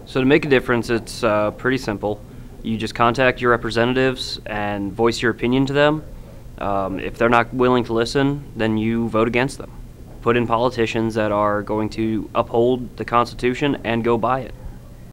So to make a difference, it's pretty simple. You just contact your representatives and voice your opinion to them. If they're not willing to listen, then you vote against them. Put in politicians that are going to uphold the Constitution and go by it.